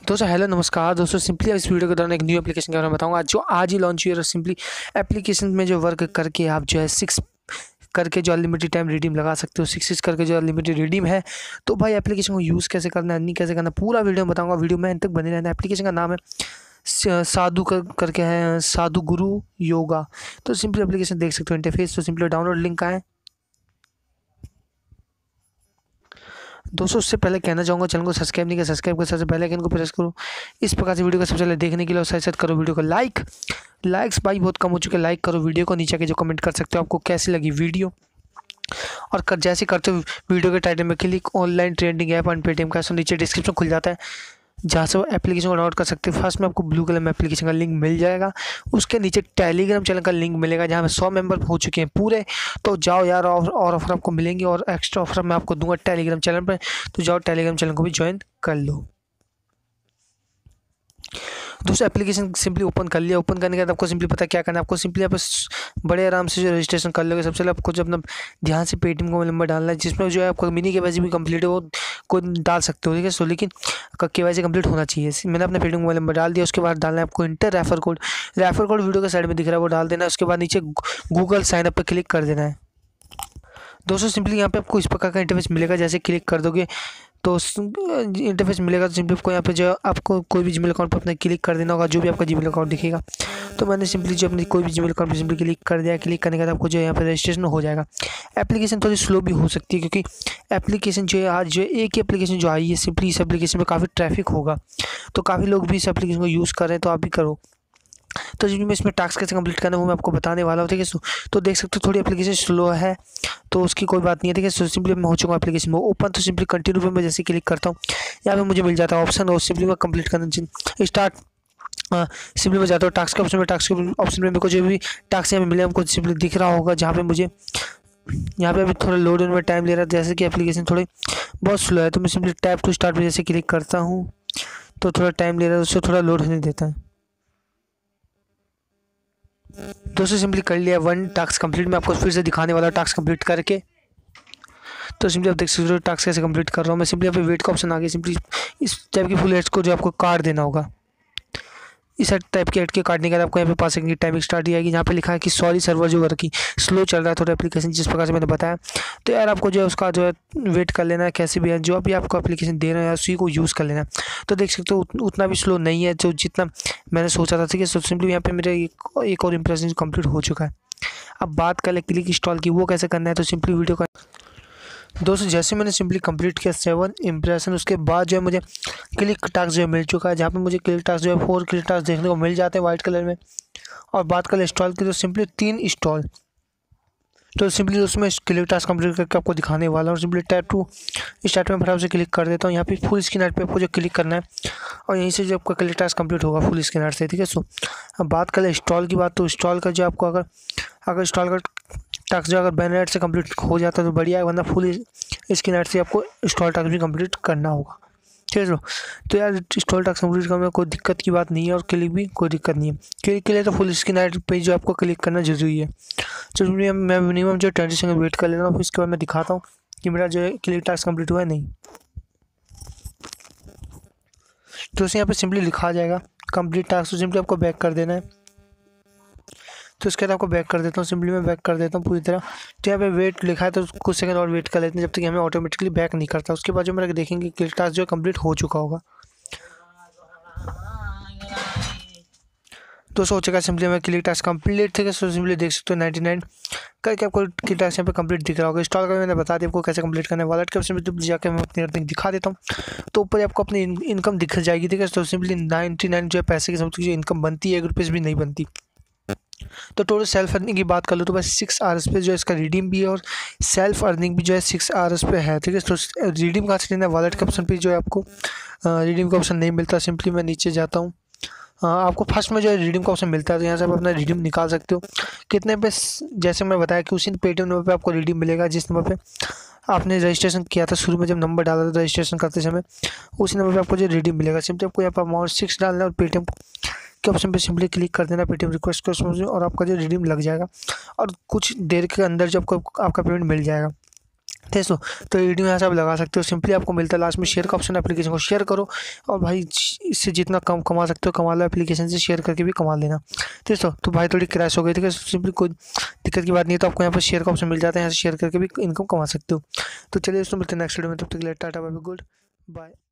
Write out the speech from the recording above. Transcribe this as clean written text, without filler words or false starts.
दोस्तों हेलो नमस्कार दोस्तों। सिंपली इस वीडियो के दौरान एक न्यू एप्लीकेशन के बारे में बताऊंगा जो आज ही लॉन्च हुई है। और सिंपली एप्लीकेशन में जो वर्क करके आप जो है 6 करके जो अनलिमिटेड टाइम रिडीम लगा सकते हो। 6 करके जो अनलिमिटेड रिडीम है। तो भाई एप्लीकेशन को यूज़ कैसे करना है, नहीं कैसे करना, पूरा वीडियो में बताऊँगा। वीडियो में अंत तक बने रहना। एप्लीकेशन का नाम है करके है साधुगुरु योगा। तो सिंपली एप्लीकेशन देख सकते हो इंटरफेस। तो सिंपली डाउनलोड लिंक का है दोस्तों। उससे पहले कहना चाहूँगा चैनल को सब्सक्राइब नहीं किया, सब्सक्राइब कर सबसे पहले आइकन को प्रेस करो। इस प्रकार से वीडियो को सबसे पहले देखने के लिए और साथ साथ करो वीडियो को लाइक्स भाई बहुत कम हो चुके। लाइक करो वीडियो को, नीचे के जो कमेंट कर सकते हो आपको कैसी लगी वीडियो। और जैसे करते हो वीडियो के टाइटल में click online trading app and Paytm cash, नीचे डिस्क्रिप्शन खुल जाता है जहाँ से वो एप्लीकेशन को डाउनलोड कर सकते हैं। फर्स्ट में आपको ब्लू कलर में एप्लीकेशन का लिंक मिल जाएगा। उसके नीचे टेलीग्राम चैनल का लिंक मिलेगा जहाँ में 100 मेंबर हो चुके हैं पूरे। तो जाओ यार, और ऑफर आपको मिलेंगे और एक्स्ट्रा ऑफर मैं आपको दूंगा टेलीग्राम चैनल पर। तो जाओ टेलीग्राम चैनल को भी ज्वाइन कर लो। दोस्तों एप्लीकेशन सिंपली ओपन कर लिया। ओपन करने के बाद आपको सिंपली पता क्या करना है। आपको सिंपली आप बड़े आराम से जो रजिस्ट्रेशन कर लोगे। सबसे पहले आपको जो अपना ध्यान से पेटीएम का नंबर डालना है, जिसमें जो है आपका मिनी केवाईसी भी कंप्लीट है वो को डाल सकते हो, ठीक है। सो लेकिन केवाईसी कंप्लीट होना चाहिए। मैंने अपना पेटीएम मोबाइल नंबर डाल दिया। उसके बाद डालना है आपको enter refer code. Refer code video के साइड में दिख रहा है, वो डाल देना है। उसके बाद नीचे गूगल साइन अप पर क्लिक कर देना है। दोस्तों सिंपली यहाँ पे आपको इस प्रकार का इंटरफेस मिलेगा। जैसे क्लिक कर दोगे तो इंटरफेस मिलेगा। तो सिंपली आपको यहाँ पे जो आपको कोई भी जीमेल अकाउंट पर अपना क्लिक कर देना होगा, जो भी आपका जीमेल अकाउंट दिखेगा। तो मैंने सिंपली जो अपनी कोई भी जीमेल अकाउंट पर सिंपली क्लिक कर दिया। क्लिक करने के बाद आपको जो यहाँ पे रजिस्ट्रेशन हो जाएगा। एप्लीकेशन थोड़ी स्लो भी हो सकती है क्योंकि एप्लीकेशन जो है आज जो एक ही एप्लीकेशन जो आई है, सिंपली इस एप्लीकेशन में काफ़ी ट्रैफिक होगा। तो काफ़ी लोग भी इस एप्लीकेशन को यूज़ कर रहे हैं, तो आप भी करो। तो जिसमें इसमें टास्क कैसे कंप्लीट करना है वो मैं आपको बताने वाला हूँ, ठीक है। तो देख सकते हो थोड़ी एप्लीकेशन स्लो है, तो उसकी कोई बात नहीं है, ठीक है। सो सिंपली मैं हो चुका हूँ एप्लीकेशन में ओपन। तो सिंपली कंटिन्यू पे मैं जैसे क्लिक करता हूँ यहाँ पे मुझे मिल जाता है ऑप्शन, और सिंपली मैं कंप्लीट करना स्टार्ट सिंपली मैं जाता हूँ टास्क के ऑप्शन में। टास्क के ऑप्शन में मेरे को जो भी टास्क यहाँ पे मिले हमको सिंपली दिख रहा होगा, जहाँ पे मुझे यहाँ पे अभी थोड़ा लोड होने में टाइम ले रहा है। जैसे कि एप्लीकेशन थोड़ी बहुत स्लो है, तो मैं सिंपली टैप टू स्टार्ट में जैसे क्लिक करता हूँ तो थोड़ा टाइम ले रहा है, उससे थोड़ा लोड होने देता है। दोस्तों सिंपली कर लिया 1 टास्क कंप्लीट। मैं आपको फिर से दिखाने वाला टास्क कंप्लीट करके। तो सिंपली आप देख सकते हो टास्क कैसे कंप्लीट कर रहा हूँ मैं। सिंपली यहाँ पे वेट का ऑप्शन आ गया। सिंपली इस टाइप की फुल एड्स को जो आपको काट देना होगा। इस टाइप की एड के काटने के बाद आपको यहाँ पे 5 सेकंड की टाइमिंग स्टार्ट आएगी। यहाँ पे लिखा है कि सॉरी सर्वर जो वर्किंग स्लो चल रहा है थोड़ा एप्लीकेशन, जिस प्रकार से मैंने बताया। तो यार आपको जो है उसका जो है वेट कर लेना है। कैसे भी है जो भी आपको एप्लीकेशन दे रहे हैं उसी को यूज़ कर लेना है। तो देख सकते हो उतना भी स्लो नहीं है जो जितना मैंने सोचा था, ठीक है। तो सिंपली यहाँ पे मेरा एक और इंप्रेशन कंप्लीट हो चुका है। अब बात कर ले क्लिक इंस्टॉल की, वो कैसे करना है। तो सिंपली वीडियो का दोस्तों जैसे मैंने सिंपली कंप्लीट किया 7 इंप्रेशन, उसके बाद जो है मुझे क्लिक टास्क जो है मिल चुका है। जहाँ पे मुझे क्लिक टास्क जो है 4 क्लिक टास्क देखने को मिल जाते हैं वाइट कलर में। और बात कर इंस्टॉल की तो सिंपली 3 इंस्टॉल। तो सिंपली उसमें क्लिक टास्क कंप्लीट करके आपको दिखाने वाला हूँ। सिंपली टैप टू स्टार्ट में फटाफट से क्लिक कर देता हूँ। यहाँ पे फुल स्क्रीन आउट पे आपको जो क्लिक करना है और यहीं से जो आपका क्लिक टास्क कंप्लीट होगा फुल स्क्रीन आउट से, ठीक है। सो अब बात करें इंस्टॉल की बात, तो इंस्टॉल का जो आपको अगर इंस्टॉल का टास्क जो अगर बैनर से कंप्लीट हो जाता है तो बढ़िया है, वरना फुल स्क्रीन आउट से आपको इंस्टॉल टास्क भी कंप्लीट करना होगा, ठीक है। तो यार इंस्टॉल टास्क कंप्लीट करने में कोई दिक्कत की बात नहीं है और क्लिक भी कोई दिक्कत नहीं है। क्लिक के लिए तो फुल स्क्रीन आउट पे जो आपको क्लिक करना जरूरी है। तो मैं मिनिमम जो 20 सेकंड वेट कर लेना हूँ, फिर इसके बाद मैं दिखाता हूँ कि मेरा जो है क्लिक टास्क कंप्लीट हुआ है नहीं। तो उसे यहाँ पे सिंपली लिखा जाएगा कंप्लीट टास्क। तो सिंपली आपको बैक कर देना है। तो इसके बाद आपको बैक कर देता हूँ। सिंपली मैं बैक कर देता हूँ पूरी तरह। तो यहाँ पे वेट लिखा है तो कुछ सेकंड और वेट कर लेते हैं जब तक हमें ऑटोमेटिकली बैक नहीं करता। उसके बाद जो मेरा देखेंगे क्लिक टास्क जो कंप्लीट हो चुका होगा। तो हो चुका सिंपली मैं क्लिक टास्क कंप्लीट, ठीक है। सो सिंपली देख सकते हो 99 करके आपको क्लिक टास्क यहाँ पे कंप्लीट दिख रहा होगा। इंस्टॉल करके मैंने बता दिया आपको कैसे कंप्लीट करना है। वॉलेट के ऑप्शन में जाकर मैं अपनी अर्निंग दिखा देता हूँ। तो ऊपर आपको अपनी इनकम दिख जाएगी, ठीक है। तो सिंपली 99 जो है पैसे की समझ जो इनकम बनती है 1 रुपये भी नहीं बनती। तो टोटल सेल्फ अर्निंग की बात कर लो तो बस 6 आवर्स पे जो है इसका रिडीम भी है और सेल्फ अर्निंग भी जो है 6 आवर्स पे है, ठीक है। तो रिडीम कहाँ से लेना है, वॉलेट के ऑप्शन पे जो है आपको रिडीम का ऑप्शन नहीं मिलता। सिंपली मैं नीचे जाता हूँ, आपको फर्स्ट में जो है रिडीम का ऑप्शन मिलता है। तो यहाँ से आप अपना रिडीम निकाल सकते हो कितने पे, जैसे मैं बताया कि उसी पेटीएम नंबर पे आपको रिडीम मिलेगा जिस नंबर पे आपने रजिस्ट्रेशन किया था शुरू में जब नंबर डाला था रजिस्ट्रेशन करते समय, उसी नंबर पे आपको जो रिडीम मिलेगा। सिंपली आपको यहाँ पर अमाउंट 6 डालना है और पेटीएम के ऑप्शन पे सिंपली क्लिक कर देना पेटीएम रिक्वेस्ट के ऑप्शन और आपका जो रिडीम लग जाएगा और कुछ देर के अंदर जो आपको आपका पेमेंट मिल जाएगा। दोस्तों तो वीडियो यहाँ से आप लगा सकते हो। सिंपली आपको मिलता है लास्ट में शेयर का ऑप्शन, एप्लीकेशन को शेयर करो और भाई इससे जितना कम कमा सकते हो कमा लो, एप्लीकेशन से शेयर करके भी कमा लेना। दोस्तों तो भाई थोड़ी क्रैश हो गई थी, सिंपली कोई दिक्कत की बात नहीं है, तो आपको यहाँ पर शेयर का ऑप्शन मिल जाता है, यहाँ से शेयर करके भी इनकम कमा सकते हो। तो चलिए दोस्तों मिलते हैं नेक्स्ट वीडियो में, तब तक के लिए tata bye bye, good bye.